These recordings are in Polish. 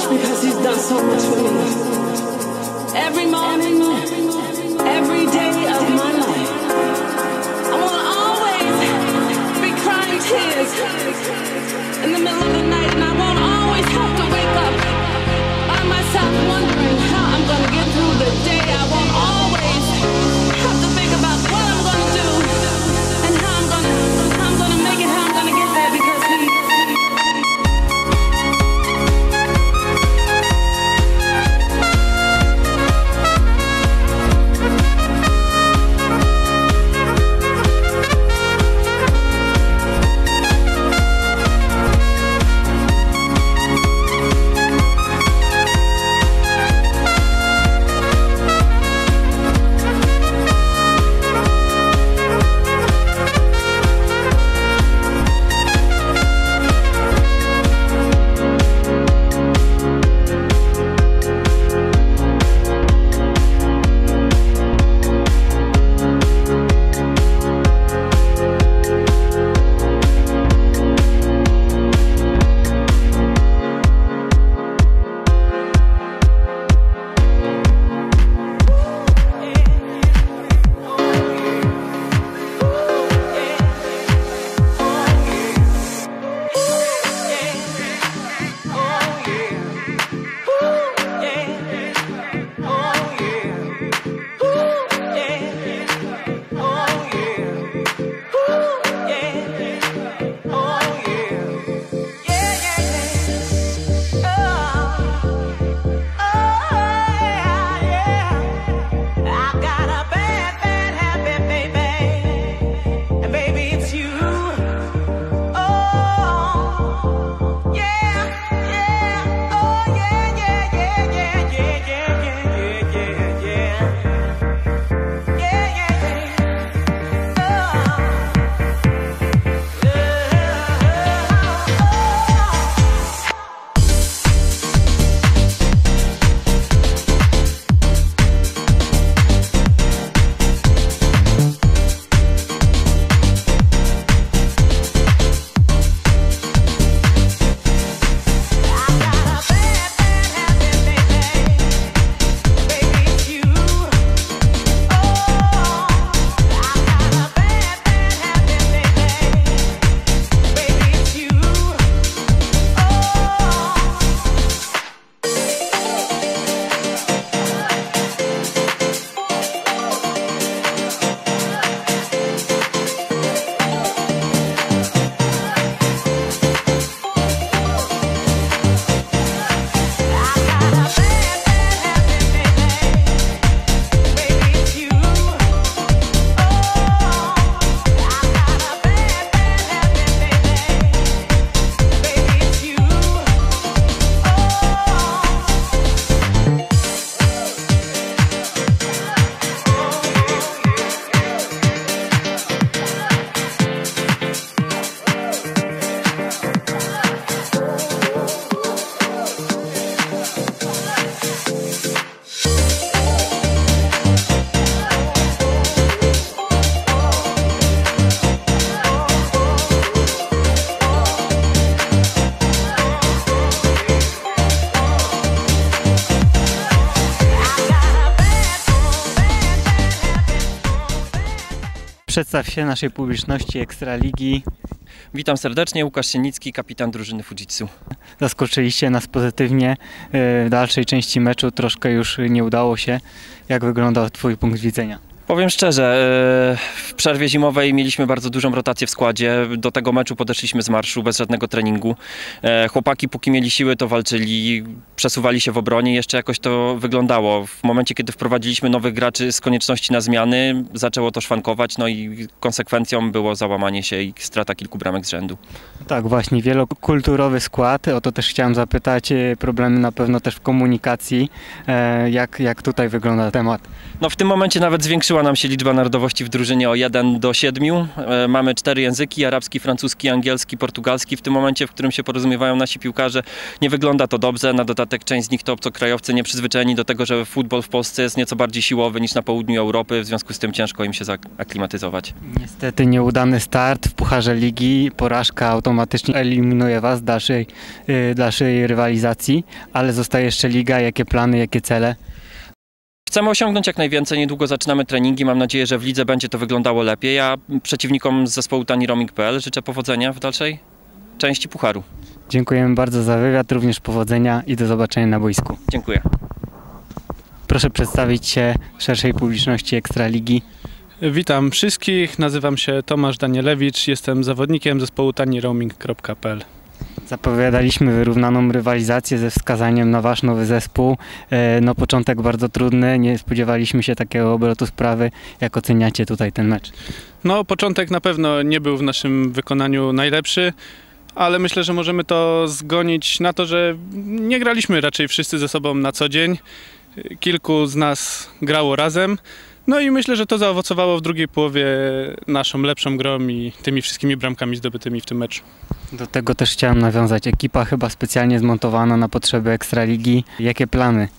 because he's done so much for me. Every morning, every day of my life, I will always be crying tears in the middle of the night, and I won't always have to wake up by myself wondering how I'm going to get through the day. I won't always have to think about what I'm going to do and how I'm going to make it, how I'm going to get there, because Przedstaw się naszej publiczności Ekstraligi. Witam serdecznie, Łukasz Sienicki, kapitan drużyny Fujitsu. Zaskoczyliście nas pozytywnie. W dalszej części meczu troszkę już nie udało się. Jak wyglądał Twój punkt widzenia? Powiem szczerze, w przerwie zimowej mieliśmy bardzo dużą rotację w składzie. Do tego meczu podeszliśmy z marszu, bez żadnego treningu. Chłopaki póki mieli siły, to walczyli, przesuwali się w obronie, jeszcze jakoś to wyglądało. W momencie, kiedy wprowadziliśmy nowych graczy z konieczności na zmiany, zaczęło to szwankować, no i konsekwencją było załamanie się i strata kilku bramek z rzędu. Tak, właśnie, wielokulturowy skład. O to też chciałem zapytać. Problemy na pewno też w komunikacji. Jak tutaj wygląda temat? No w tym momencie nawet zwiększyła zmniejszyła nam się liczba narodowości w drużynie o 1 do 7. Mamy 4 języki, arabski, francuski, angielski, portugalski. W tym momencie, w którym się porozumiewają nasi piłkarze, nie wygląda to dobrze. Na dodatek część z nich to obcokrajowcy nieprzyzwyczajeni do tego, że futbol w Polsce jest nieco bardziej siłowy niż na południu Europy, w związku z tym ciężko im się zaaklimatyzować. Niestety nieudany start w Pucharze Ligi, porażka automatycznie eliminuje Was z dalszej rywalizacji, ale zostaje jeszcze Liga. Jakie plany, jakie cele? Chcemy osiągnąć jak najwięcej, niedługo zaczynamy treningi, mam nadzieję, że w lidze będzie to wyglądało lepiej. Ja przeciwnikom z zespołu TaniRoaming.pl życzę powodzenia w dalszej części Pucharu. Dziękujemy bardzo za wywiad, również powodzenia i do zobaczenia na boisku. Dziękuję. Proszę przedstawić się szerszej publiczności Ekstraligi. Witam wszystkich, nazywam się Tomasz Danielewicz, jestem zawodnikiem zespołu TaniRoaming.pl. Zapowiadaliśmy wyrównaną rywalizację ze wskazaniem na Wasz nowy zespół. No początek bardzo trudny, nie spodziewaliśmy się takiego obrotu sprawy. Jak oceniacie tutaj ten mecz? No, początek na pewno nie był w naszym wykonaniu najlepszy, ale myślę, że możemy to zgonić na to, że nie graliśmy raczej wszyscy ze sobą na co dzień. Kilku z nas grało razem. No i myślę, że to zaowocowało w drugiej połowie naszą lepszą grą i tymi wszystkimi bramkami zdobytymi w tym meczu. Do tego też chciałem nawiązać. Ekipa chyba specjalnie zmontowana na potrzeby Ekstraligi. Jakie plany?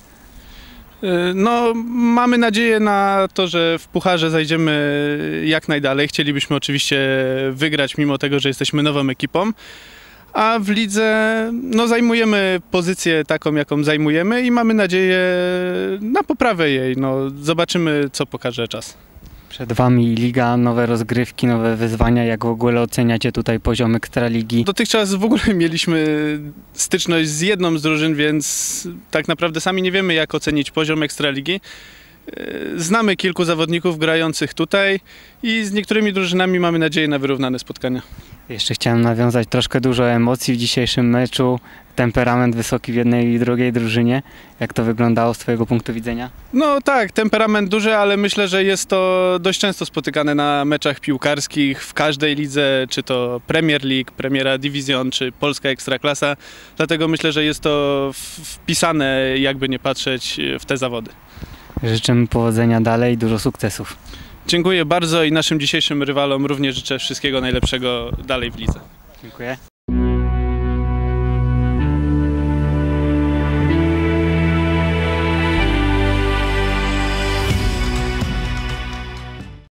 No, mamy nadzieję na to, że w Pucharze zajdziemy jak najdalej. Chcielibyśmy oczywiście wygrać, mimo tego, że jesteśmy nową ekipą. A w lidze zajmujemy pozycję taką, jaką zajmujemy i mamy nadzieję na poprawę jej. Zobaczymy, co pokaże czas. Przed Wami Liga, nowe rozgrywki, nowe wyzwania. Jak w ogóle oceniacie tutaj poziom Ekstraligi? Dotychczas w ogóle mieliśmy styczność z jedną z drużyn, więc tak naprawdę sami nie wiemy, jak ocenić poziom Ekstraligi. Znamy kilku zawodników grających tutaj i z niektórymi drużynami mamy nadzieję na wyrównane spotkania. Jeszcze chciałem nawiązać troszkę dużo emocji w dzisiejszym meczu. Temperament wysoki w jednej i drugiej drużynie. Jak to wyglądało z Twojego punktu widzenia? No tak, temperament duży, ale myślę, że jest to dość często spotykane na meczach piłkarskich w każdej lidze, czy to Premier League, Premiera Division, czy Polska Ekstraklasa. Dlatego myślę, że jest to wpisane, jakby nie patrzeć, w te zawody. Życzymy powodzenia dalej i dużo sukcesów. Dziękuję bardzo i naszym dzisiejszym rywalom również życzę wszystkiego najlepszego dalej w lidze. Dziękuję.